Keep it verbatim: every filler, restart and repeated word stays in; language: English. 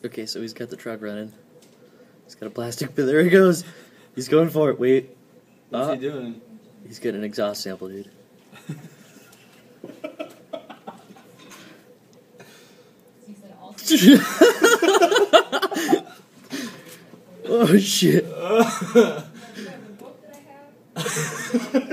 Okay, so he's got the truck running. He's got a plastic bit. There he goes. He's going for it. Wait. What's uh, he doing? He's getting an exhaust sample, dude. Oh shit.